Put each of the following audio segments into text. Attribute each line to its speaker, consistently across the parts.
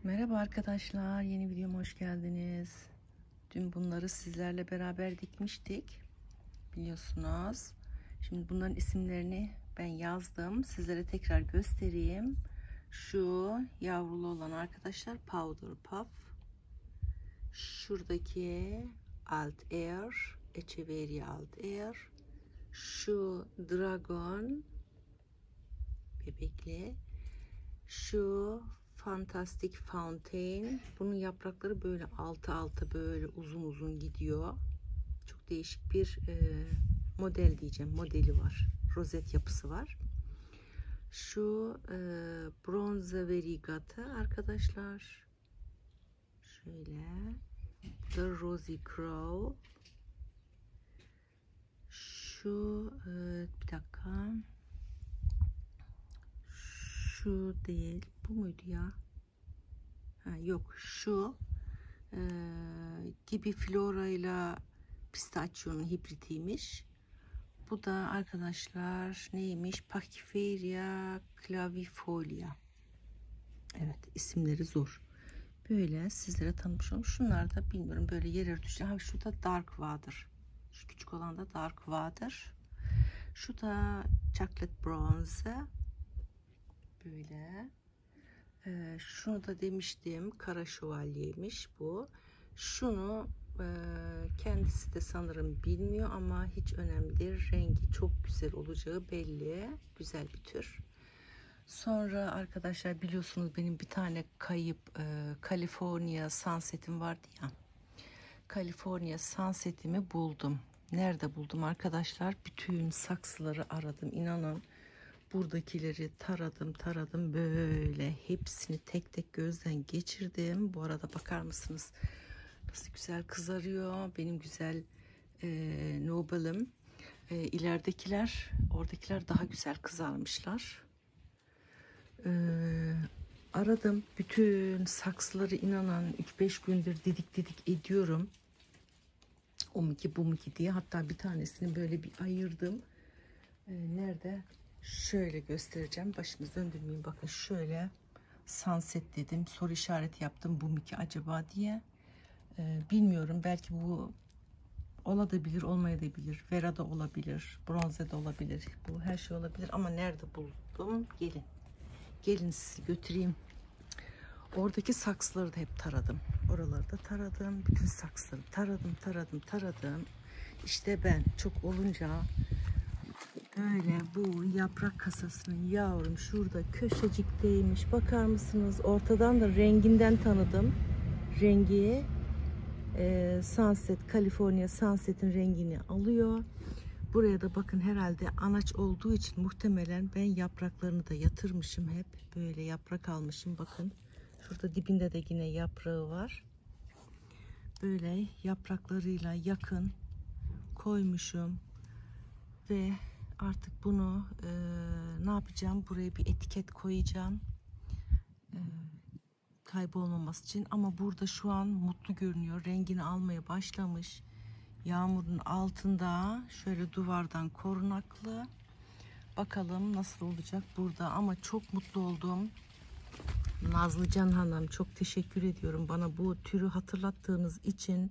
Speaker 1: Merhaba arkadaşlar, yeni videoma hoş geldiniz. Dün bunları sizlerle beraber dikmiştik, biliyorsunuz. Şimdi bunların isimlerini ben yazdım. Sizlere tekrar göstereyim. Şu yavrulu olan arkadaşlar Powder Puff. Şuradaki Altair, Echeveria Altair. Şu Dragon bebekli. Şu Fantastic Fountain. Bunun yaprakları böyle altı alta böyle uzun uzun gidiyor. Çok değişik bir model diyeceğim. Modeli var. Rozet yapısı var. Şu Bronze Variegata arkadaşlar. Şöyle. Bu da Rosy Crow. Şu bir dakika. Şu değil. Bu muydu ya? Ha, yok. Şu gibi flora ile pistachio'nun hibritiymiş. Bu da arkadaşlar neymiş? Pachypharia clavifolia. Evet, isimleri zor. Böyle sizlere tanımış oldum. Şunlar da bilmiyorum, böyle yer örtüşleri. Ha, şu da Dark Water. Şu küçük olan da Dark Water. Şu da Chocolate Bronze. Böyle. Şunu da demiştim, Kara Şövalye'ymiş bu. Şunu kendisi de sanırım bilmiyor ama hiç önemli değil. Rengi çok güzel olacağı belli. Güzel bir tür. Sonra arkadaşlar biliyorsunuz benim bir tane kayıp California Sunset'im vardı ya. California Sunset'imi buldum. Nerede buldum arkadaşlar? Bütün saksıları aradım, inanın. Buradakileri taradım böyle hepsini tek tek gözden geçirdim. Bu arada bakar mısınız nasıl güzel kızarıyor benim güzel Nobel'im. İleridekiler, oradakiler daha güzel kızarmışlar. Aradım bütün saksıları, inanın 3-5 gündür didik ediyorum. O miki bu miki diye, hatta bir tanesini böyle bir ayırdım. Nerede? Şöyle göstereceğim. Başımı döndürmeyeyim. Bakın şöyle sunset dedim. Soru işareti yaptım. Bu mu ki acaba diye. Bilmiyorum. Belki bu olabilir, olmayabilir. Vera da olabilir. Bronze de olabilir. Bu her şey olabilir. Ama nerede buldum? Gelin. Gelin sizi götüreyim. Oradaki saksıları da hep taradım. Oraları da taradım. Bütün saksıları taradım. İşte ben çok olunca böyle bu yaprak kasasının yavrum şurada köşecikteymiş. Bakar mısınız? Ortadan da renginden tanıdım. Rengi Sunset, California Sunset'in rengini alıyor. Buraya da bakın, herhalde anaç olduğu için muhtemelen ben yapraklarını da yatırmışım hep. Böyle yaprak almışım. Bakın şurada dibinde de yine yaprağı var. Böyle yapraklarıyla yakın koymuşum ve artık bunu ne yapacağım? Buraya bir etiket koyacağım. Kaybolmaması için. Ama burada şu an mutlu görünüyor. Rengini almaya başlamış. Yağmurun altında şöyle duvardan korunaklı. Bakalım nasıl olacak burada. Ama çok mutlu oldum. Nazlıcan Hanım, çok teşekkür ediyorum. Bana bu türü hatırlattığınız için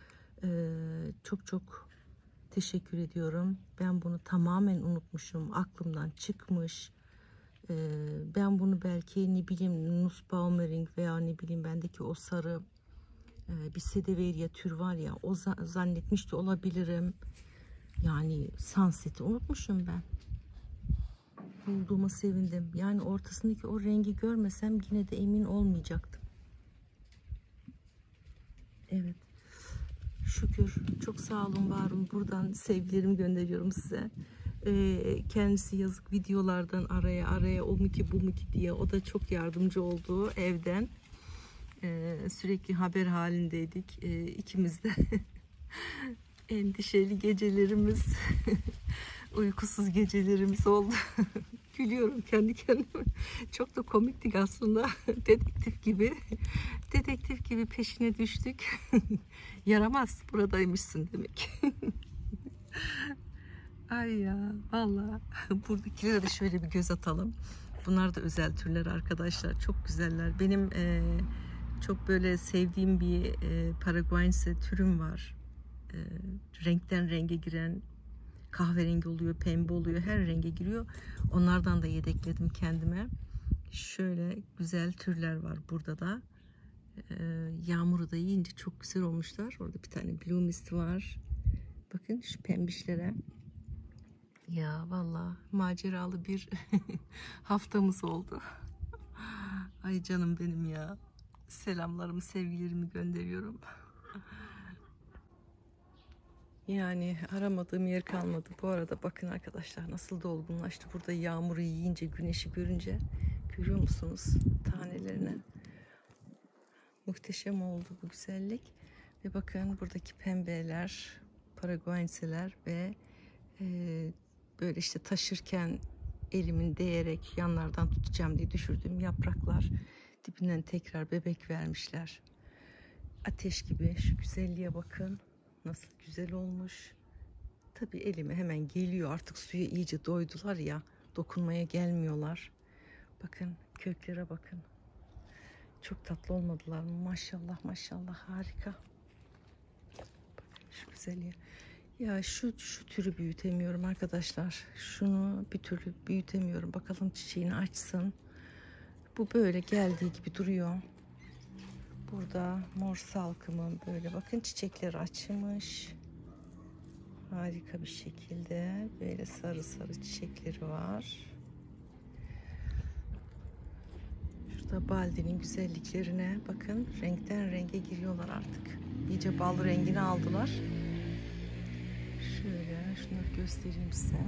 Speaker 1: çok teşekkür ediyorum. Ben bunu tamamen unutmuşum. Aklımdan çıkmış. Ben bunu belki ne bileyim Nussbaumering veya ne bileyim bendeki o sarı bir Sedeveria tür var ya, o zannetmiş de olabilirim. Yani Sunset'i unutmuşum ben. Bulduğuma sevindim. Yani ortasındaki o rengi görmesem yine de emin olmayacaktım. Evet. Şükür. Çok sağ olun, var olun. Buradan sevgilerimi gönderiyorum size. Kendisi yazık videolardan araya o mu ki bu mu ki diye, o da çok yardımcı oldu evden. Sürekli haber halindeydik. İkimiz de endişeli gecelerimiz, uykusuz gecelerimiz oldu. Gülüyorum kendi kendime. Çok da komiktik aslında. Dedektif gibi peşine düştük. Yaramaz, buradaymışsın demek. Ay ya, vallahi buradakilere de şöyle bir göz atalım. Bunlar da özel türler arkadaşlar. Çok güzeller. Benim çok böyle sevdiğim bir Paraguayense türüm var. Renkten renge giren, kahverengi oluyor, pembe oluyor, her renge giriyor. Onlardan da yedekledim kendime. Şöyle güzel türler var burada da. Yağmuru da yiyince çok güzel olmuşlar. Orada bir tane Blue Mist var. Bakın şu pembişlere. Ya vallahi maceralı bir haftamız oldu. Ay canım benim ya. Selamlarımı, sevgilerimi gönderiyorum. Yani aramadığım yer kalmadı. Bu arada bakın arkadaşlar nasıl dolgunlaştı. Burada yağmuru yiyince, güneşi görünce görüyor musunuz tanelerini? Muhteşem oldu bu güzellik. Ve bakın buradaki pembeler, Paraguayenseler ve böyle işte taşırken elimin değerek yanlardan tutacağım diye düşürdüğüm yapraklar dibinden tekrar bebek vermişler. Ateş gibi. Şu güzelliğe bakın. Nasıl güzel olmuş. Tabii elime hemen geliyor. Artık suya iyice doydular ya. Dokunmaya gelmiyorlar. Bakın köklere bakın. Çok tatlı olmadılar mı? Maşallah maşallah harika. Bakın şu güzelliğe. Ya şu türü büyütemiyorum arkadaşlar. Şunu bir türlü büyütemiyorum. Bakalım çiçeğini açsın. Bu böyle geldiği gibi duruyor. Burada mor salkımın böyle bakın çiçekleri açmış. Harika bir şekilde böyle sarı sarı çiçekleri var. Şurada baldinin güzelliklerine bakın. Renkten renge giriyorlar artık. İyice bal rengini aldılar. Şöyle şunları göstereyim size.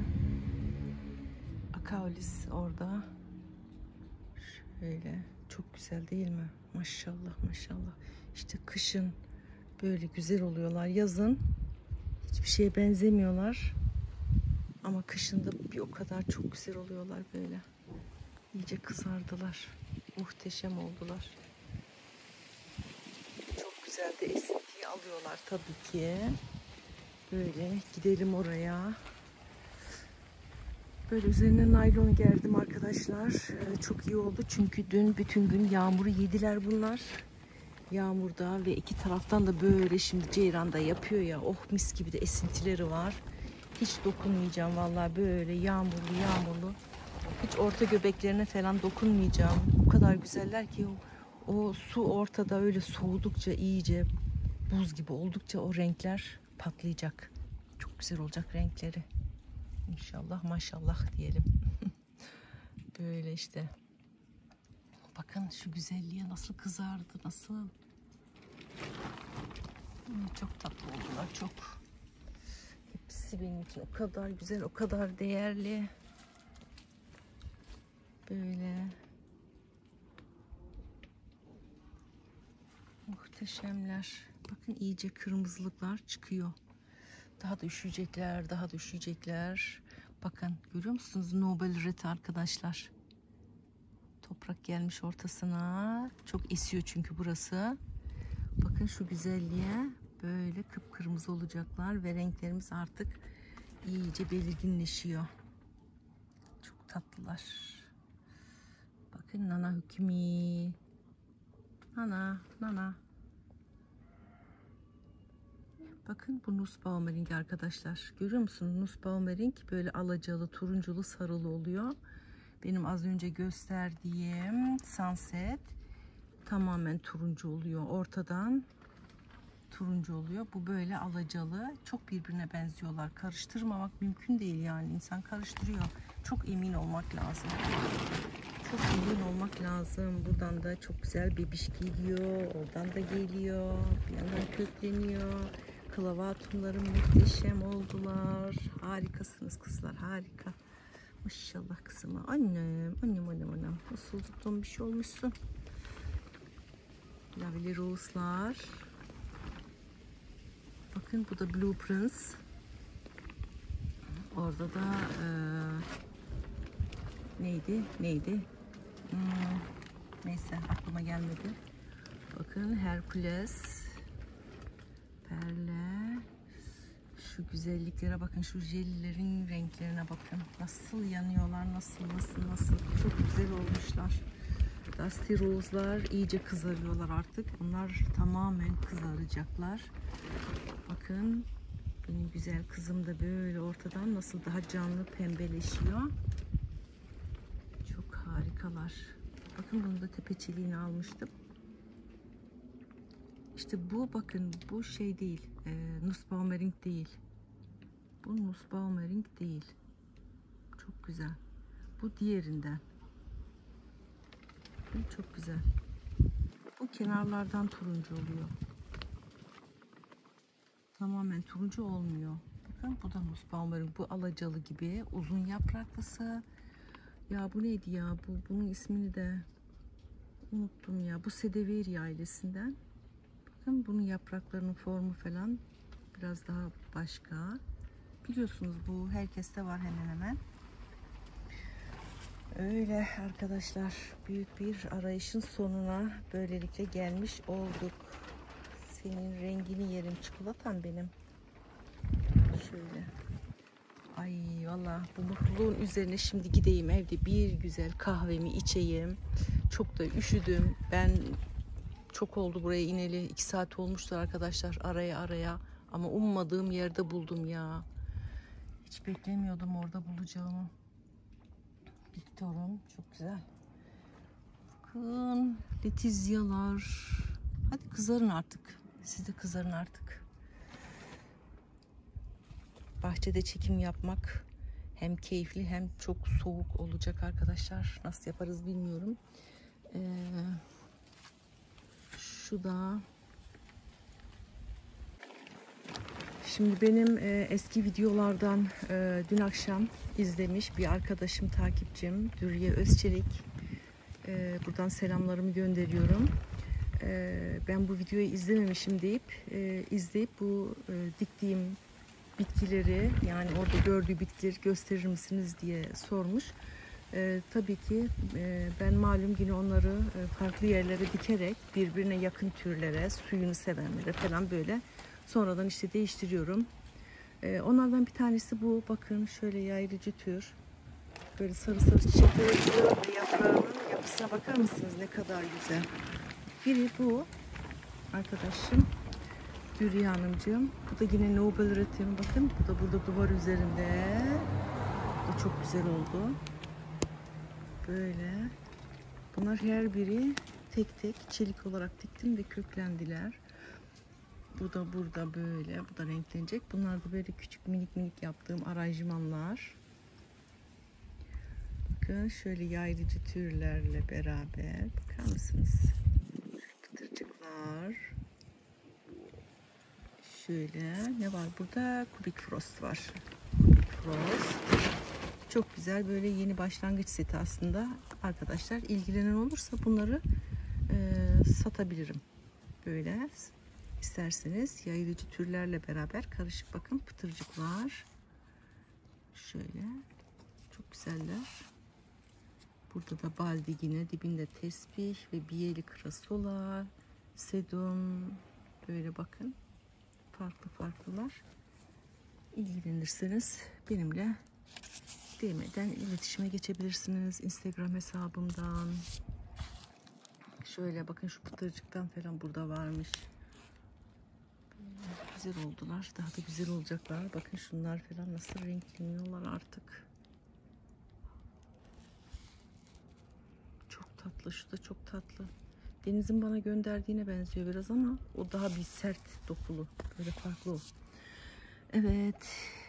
Speaker 1: Akaulis orada. Şöyle çok güzel değil mi? Maşallah maşallah. İşte kışın böyle güzel oluyorlar. Yazın hiçbir şeye benzemiyorlar. Ama kışında bir o kadar çok güzel oluyorlar böyle. İyice kızardılar. Muhteşem oldular. Çok güzel de esintiyi alıyorlar tabii ki. Böyle gidelim oraya. Böyle üzerine naylon gerdim arkadaşlar. Çok iyi oldu çünkü dün bütün gün yağmuru yediler bunlar. Yağmurda ve iki taraftan da böyle şimdi ceyran da yapıyor ya. Oh mis gibi de esintileri var. Hiç dokunmayacağım vallahi böyle yağmurlu yağmurlu. Hiç orta göbeklerine falan dokunmayacağım. O kadar güzeller ki o su ortada öyle soğudukça iyice buz gibi oldukça o renkler patlayacak. Çok güzel olacak renkleri. İnşallah maşallah diyelim. Böyle işte. Bakın şu güzelliğe nasıl kızardı, nasıl. Çok tatlı oldular, çok. Hepsi benim için o kadar güzel, o kadar değerli. Böyle. Muhteşemler. Bakın iyice kırmızılıklar çıkıyor. Daha da üşüyecekler, daha da üşüyecekler. Bakın görüyor musunuz? Nobel Red arkadaşlar. Toprak gelmiş ortasına. Çok esiyor çünkü burası. Bakın şu güzelliğe. Böyle kıpkırmızı olacaklar ve renklerimiz artık iyice belirginleşiyor. Çok tatlılar. Bakın Nana Hükümü. Nana. Bakın bu Nussbaumering arkadaşlar. Görüyor musunuz? Nussbaumering böyle alacalı, turunculu, sarılı oluyor. Benim az önce gösterdiğim Sunset tamamen turuncu oluyor. Ortadan turuncu oluyor. Bu böyle alacalı. Çok birbirine benziyorlar. Karıştırmamak mümkün değil yani. İnsan karıştırıyor. Çok emin olmak lazım. Çok emin olmak lazım. Buradan da çok güzel bebiş geliyor. Oradan da geliyor. Bir yandan kökleniyor. Klavatumlarım muhteşem oldular. Harikasınız kızlar. Harika. Maşallah kızıma. Annem. Nasıl tuttuğum bir şey olmuşsun. Laveli rose'lar. Bakın bu da Blue Prince. Orada da neydi? Neyse aklıma gelmedi. Bakın Hercules. Perle. Şu güzelliklere bakın, şu jellilerin renklerine bakın. Nasıl yanıyorlar, nasıl. Çok güzel olmuşlar. Dusty Rose'lar iyice kızarıyorlar artık. Bunlar tamamen kızaracaklar. Bakın benim güzel kızım da böyle ortadan nasıl daha canlı pembeleşiyor. Çok harikalar. Bakın bunu da tepeçeliğini almıştım. İşte bu, bakın bu şey değil. Nussbaumering değil. Bu Nussbaumering değil. Çok güzel. Bu diğerinden. Çok güzel. Bu kenarlardan turuncu oluyor. Tamamen turuncu olmuyor. Bakın bu da Nussbaumering. Bu alacalı gibi uzun yapraklısı. Ya bu neydi ya? Bunun ismini de unuttum ya. Bu Sedeveri ailesinden. Bakın bunun yapraklarının formu falan biraz daha başka. Biliyorsunuz bu herkeste var hemen hemen. Öyle arkadaşlar, büyük bir arayışın sonuna böylelikle gelmiş olduk. Senin rengini yerim çikolatam benim. Şöyle. Ay vallahi bu mutluluğun üzerine şimdi gideyim, evde bir güzel kahvemi içeyim. Çok da üşüdüm. Ben çok oldu buraya ineli. 2 saat olmuştur arkadaşlar, araya. Ama ummadığım yerde buldum ya. Hiç beklemiyordum orada bulacağımı. Victor'un çok güzel. Bakın letizyalar. Hadi kızarın artık. Siz de kızarın artık. Bahçede çekim yapmak hem keyifli hem çok soğuk olacak arkadaşlar. Nasıl yaparız bilmiyorum. Şu da. Şimdi benim eski videolardan dün akşam izlemiş bir arkadaşım, takipçim Dürriye Özçelik. Buradan selamlarımı gönderiyorum. Ben bu videoyu izlememişim deyip izleyip bu diktiğim bitkileri, yani orada gördüğü bitkileri gösterir misiniz diye sormuş. Tabii ki ben malum yine onları farklı yerlere dikerek birbirine yakın türlere, suyunu sevenlere falan böyle sonradan işte değiştiriyorum. Onlardan bir tanesi bu. Bakın şöyle yaylıcı tür. Böyle sarı çiçekler açıyor ve yaprağının yapısına bakar mısınız ne kadar güzel. Biri bu arkadaşım, Dürriye Hanımcığım. Bu da yine Noble Retim. Bakın bu da burada duvar üzerinde. Bu da çok güzel oldu. Böyle. Bunlar her biri tek tek çelik olarak diktim ve köklendiler. Bu da burada böyle. Bu da renklenecek. Bunlar da böyle küçük minik yaptığım aranjmanlar. Bakın şöyle yaylıcı türlerle beraber. Bakar mısınız? Pıtırcıklar. Şöyle ne var burada? Kubik Frost var. Kubik Frost. Çok güzel, böyle yeni başlangıç seti aslında arkadaşlar. İlgilenen olursa bunları satabilirim. Böyle isterseniz yayılıcı türlerle beraber karışık, bakın pıtırcıklar. Şöyle çok güzeller. Burada da baldi yine, dibinde tesbih ve biyeli krasola, sedum, böyle bakın farklılar. İlgilenirseniz benimle DM'den iletişime geçebilirsiniz, Instagram hesabımdan. Şöyle bakın, şu pıtırcıktan falan burada varmış. Güzel oldular, daha da güzel olacaklar. Bakın şunlar falan nasıl renkleniyorlar artık. Çok tatlı, şu da çok tatlı. Deniz'in bana gönderdiğine benziyor biraz ama o daha bir sert dokulu, böyle farklı o. Evet.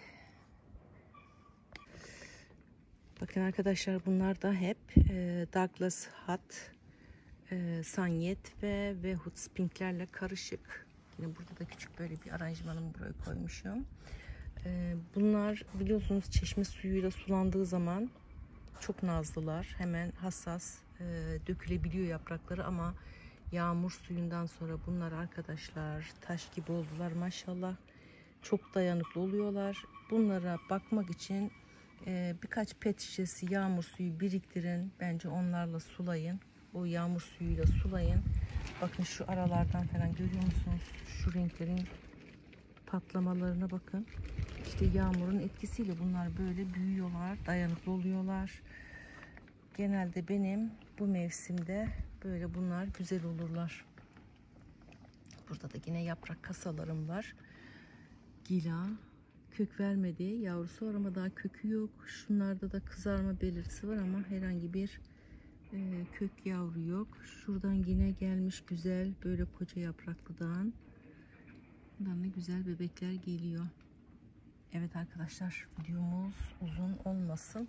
Speaker 1: Bakın arkadaşlar, bunlar da hep Douglas Hat, Sanyet ve Vehut Spinklerle karışık. Yine burada da küçük böyle bir aranjmanımı buraya koymuşum. Bunlar biliyorsunuz çeşme suyuyla sulandığı zaman çok nazlılar. Hemen hassas, dökülebiliyor yaprakları ama yağmur suyundan sonra bunlar arkadaşlar taş gibi oldular maşallah. Çok dayanıklı oluyorlar. Bunlara bakmak için birkaç pet şişesi yağmur suyu biriktirin. Bence onlarla sulayın. O yağmur suyuyla sulayın. Bakın şu aralardan falan görüyor musunuz? Şu renklerin patlamalarına bakın. İşte yağmurun etkisiyle bunlar böyle büyüyorlar, dayanıklı oluyorlar. Genelde benim bu mevsimde böyle bunlar güzel olurlar. Burada da yine yaprak kasalarım var. Gila kök vermedi. Yavrusu var ama daha kökü yok. Şunlarda da kızarma belirtisi var ama herhangi bir kök yavru yok. Şuradan yine gelmiş güzel böyle koca yapraklıdan. Bundan da güzel bebekler geliyor. Evet arkadaşlar, videomuz uzun olmasın.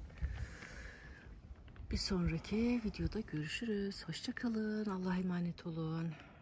Speaker 1: Bir sonraki videoda görüşürüz. Hoşça kalın. Allah'a emanet olun.